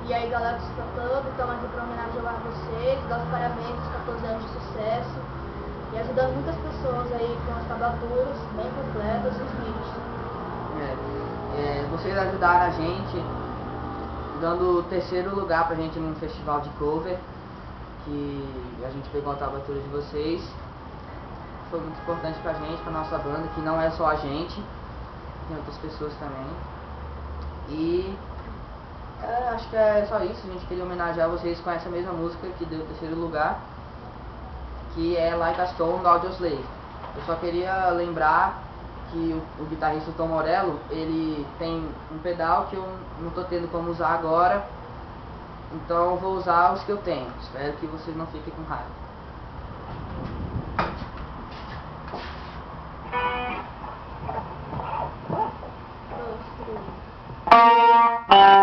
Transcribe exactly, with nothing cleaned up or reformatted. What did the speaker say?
E aí, galera, vocês estão todos, estamos aqui para homenagear vocês, dar os parabéns aos quatorze anos de sucesso e ajudando muitas pessoas aí com as tablaturas bem completas e os vídeos. É, é, vocês ajudaram a gente dando o terceiro lugar pra gente num festival de cover, que a gente pegou a tablatura de vocês. Foi muito importante pra gente, pra nossa banda, que não é só a gente, tem outras pessoas também. E é, acho que é só isso, a gente queria homenagear vocês com essa mesma música que deu o terceiro lugar, que é Like a Stone, do Audioslave. Eu só queria lembrar que o, o guitarrista Tom Morello, ele tem um pedal que eu não tô tendo como usar agora, então eu vou usar os que eu tenho. Espero que vocês não fiquem com raiva. Dois, três.